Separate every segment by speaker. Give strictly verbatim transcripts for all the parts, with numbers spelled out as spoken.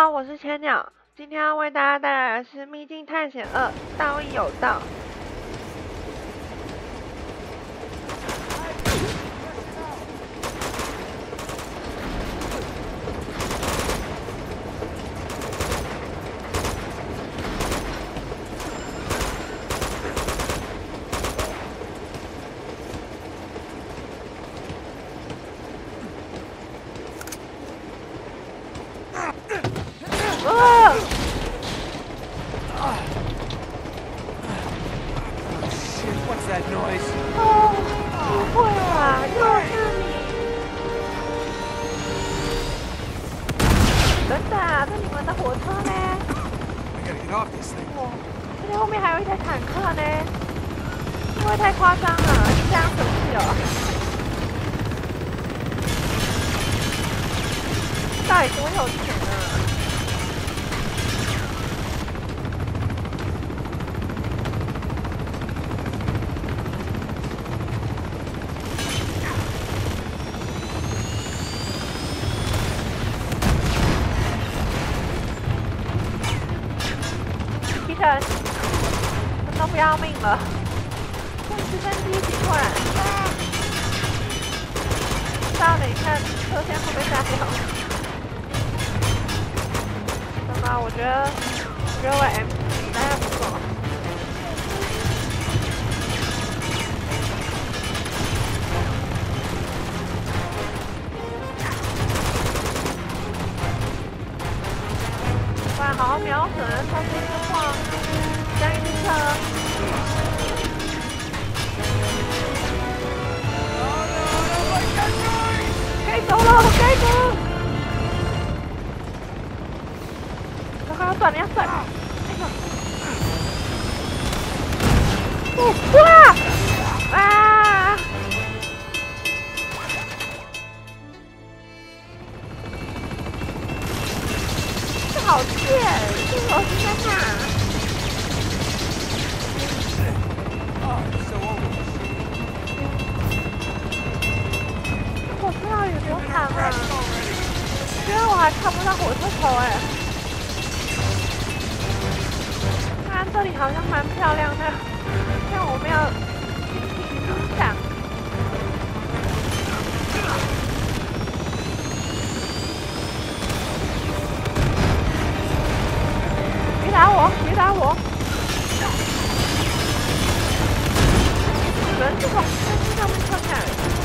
Speaker 1: 好，我是千鸟，今天要为大家带来的是《秘境探险二：道义有道》。啊！
Speaker 2: What's that noise?
Speaker 1: 哦，不会吧，又是你！等等啊，这你们的火车呢？
Speaker 2: I gotta get off this thing.
Speaker 1: 哦，这里后面还有一台坦克呢，会不会太夸张了？这样生气哦？到底多有钱啊？ Peter， 都不要命了，跟直升机一起过来。到等一下车先会被炸掉。真的，我觉得，我觉得我 M 四大概不错。哇，好好瞄准，超级失望，加一车。该走了，该走。我快要转了，要转。哎呦！哦，哇！啊！这好贱，这个我是在哪？ 我不知道有多惨啊！觉得我还看不到火车头哎。看这里好像蛮漂亮的，但我没有心情思想。别打我！别打我！人是从飞机上面跳下来的。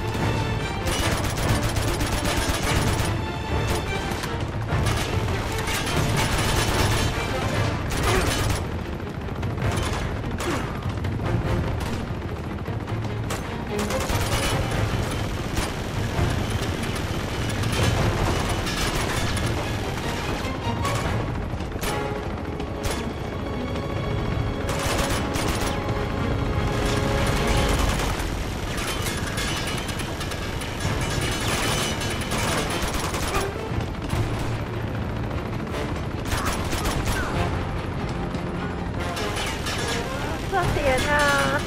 Speaker 1: 这点啊！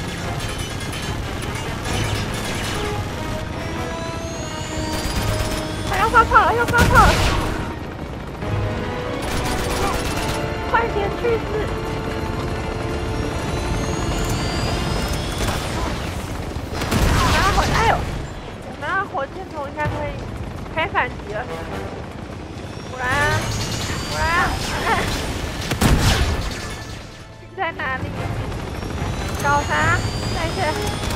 Speaker 1: 还要发炮了，要发炮了！快点去死！拿火，哎呦！拿火箭筒应该可以，可以反击了。果然，果然，哎！你在哪里？ 搞啥？再见！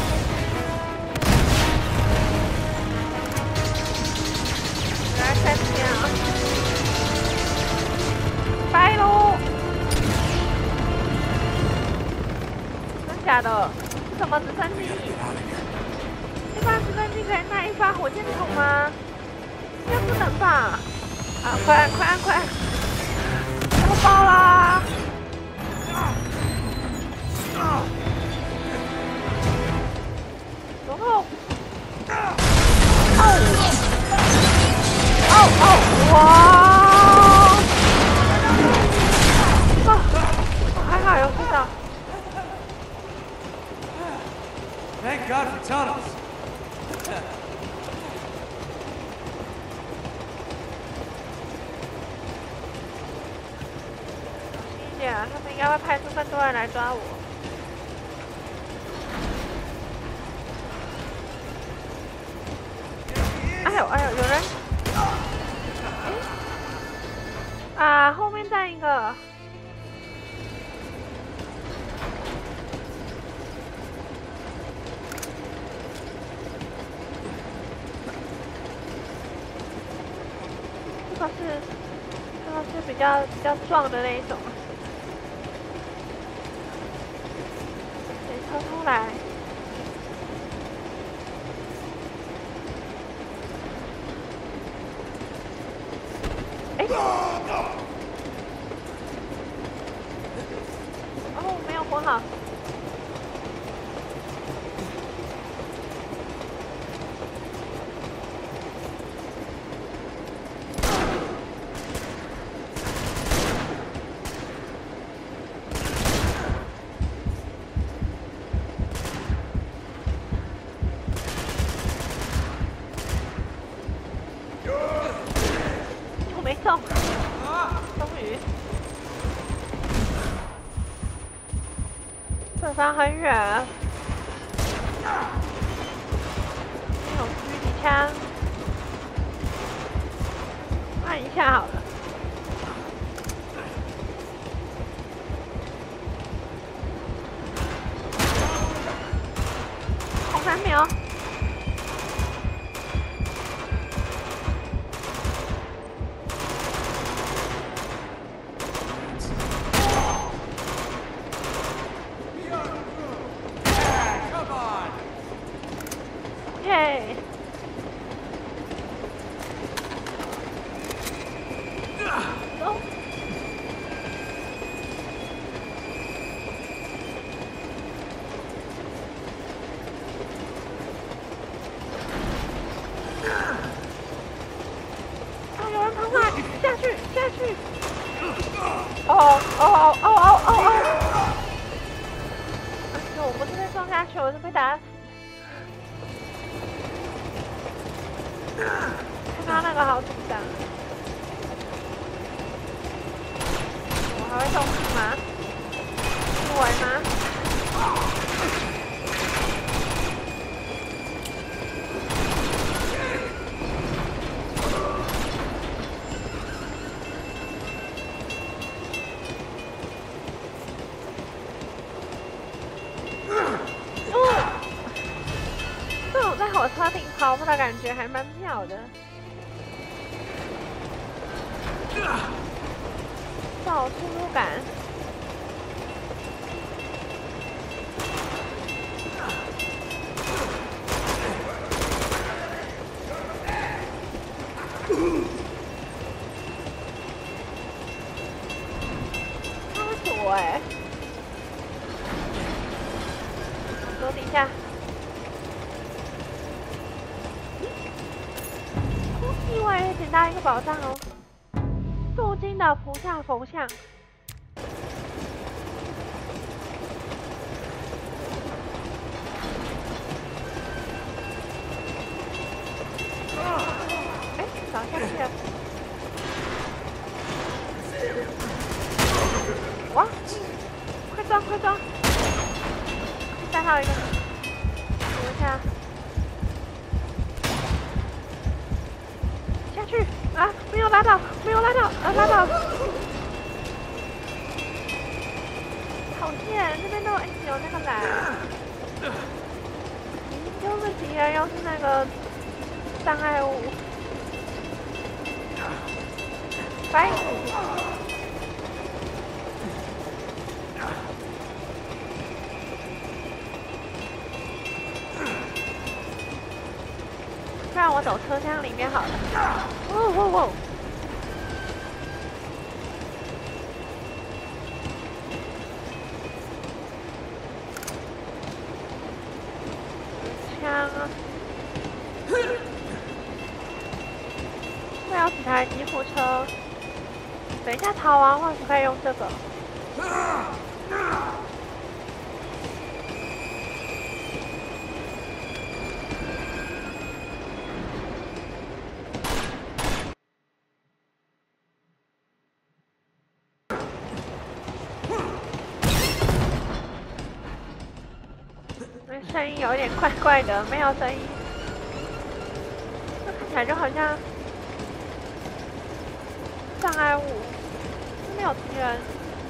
Speaker 1: 来看你啊！拜喽！真假的？什么直升机？一般直升机可以带一发火箭筒吗？应该不能吧？啊！快按快按快按！要爆啦！啊！ 然后，哦，哦哦，哇！哦，还好有知道。
Speaker 2: Thank God for tunnels.
Speaker 1: 该会派出更多人来抓我。哎呦哎呦，有人！哎，啊，后面站一个。这个是，这个是比较比较壮的那一种。得抽出来。哎。哦，没有活好。没中，终于，对方很远，有狙击枪，按一下好了。红三秒。嘿，走。啊！有人跑过来，下去，下去。哦哦哦哦哦哦哦！而我不是被撞下去，我是被打死。看他那个好紧张，我还会动气吗？不会吗？这种在火车顶跑步的感觉还蛮妙的。找速度感。他会躲哎，躲底下。意外也捡到一个宝藏哦，镀金的菩萨佛像。哎，找下去了。哇！快装快装！再还有一个，等一下。下去啊！没有拉到，没有拉到，啊拉到！讨厌，这边都一直有那个蓝，又是敌人，又是那个障碍物。拜。不然我走车厢里面好了。哦哦哦！枪啊！会有几台吉普车。等一下逃亡或许可以用这个。 声音有点怪怪的，没有声音。这看起来就好像障碍物，没有敌人。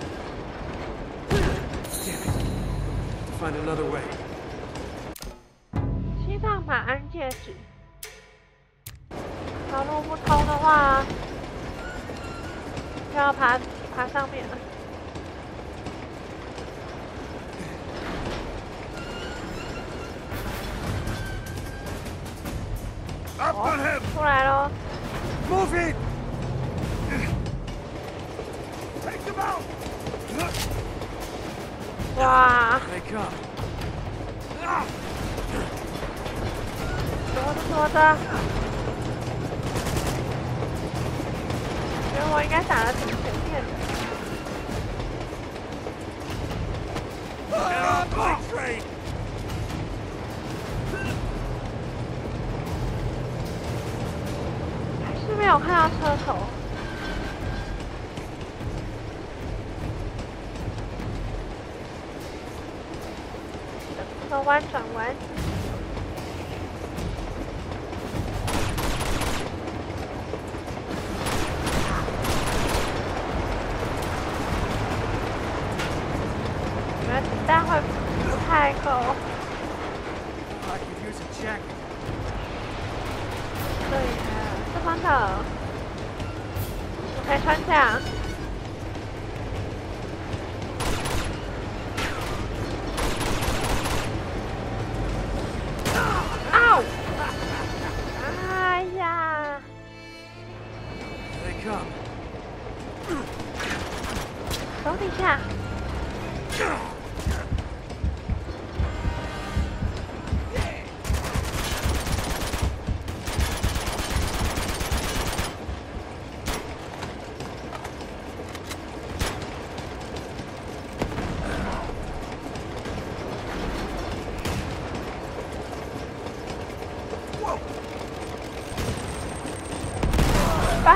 Speaker 2: Find another way.
Speaker 1: 西藏马鞍戒指，条路不通的话，就要爬爬上面了。哦，出来咯
Speaker 2: Move it! Take them out!
Speaker 1: 哇！
Speaker 2: They come.
Speaker 1: 躲着躲着，觉得我应该打得挺前面的。
Speaker 2: Get on my train!
Speaker 1: 还是没有看到车头。转弯转弯。 但会不太够。
Speaker 2: I could use a jacket.
Speaker 1: 对呀，这方的，我可以穿甲。嗷！哎呀！
Speaker 2: They come.
Speaker 1: 手底下。 拜！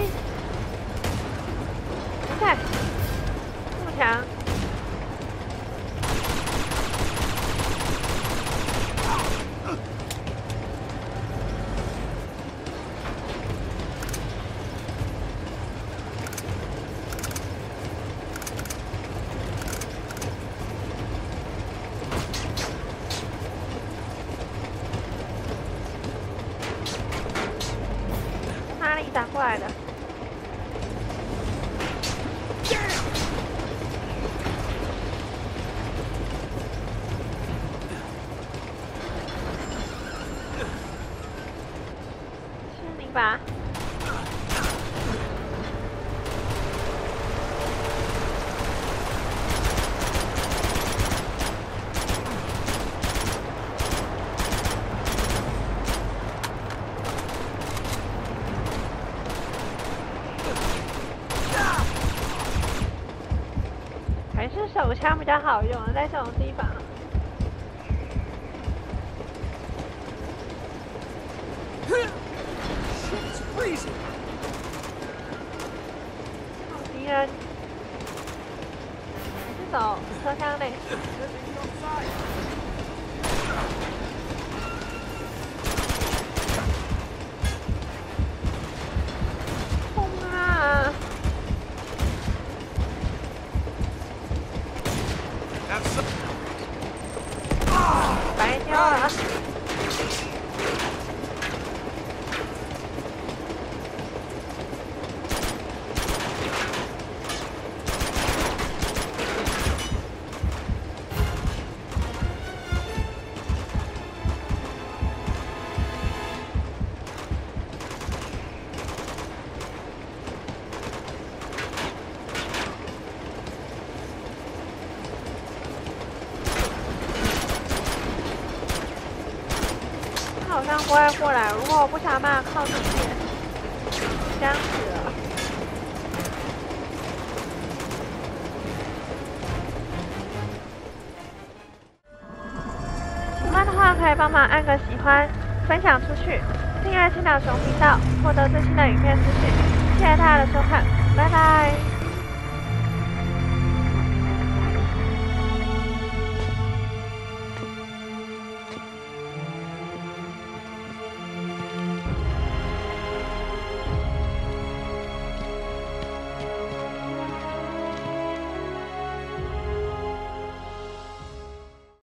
Speaker 1: 看，这么强。哪里打过来的？ 是你吧？还是手枪比较好用啊，在这种地方。
Speaker 2: It's freezing.
Speaker 1: 敌人，还是走车厢内。 痛啊！白掉了。 好像不会过来，如果我不想办法靠近点，这样子了。喜欢的话可以帮忙按个喜欢，分享出去，订阅青岛熊频道，获得最新的影片资讯。谢谢大家的收看，拜拜。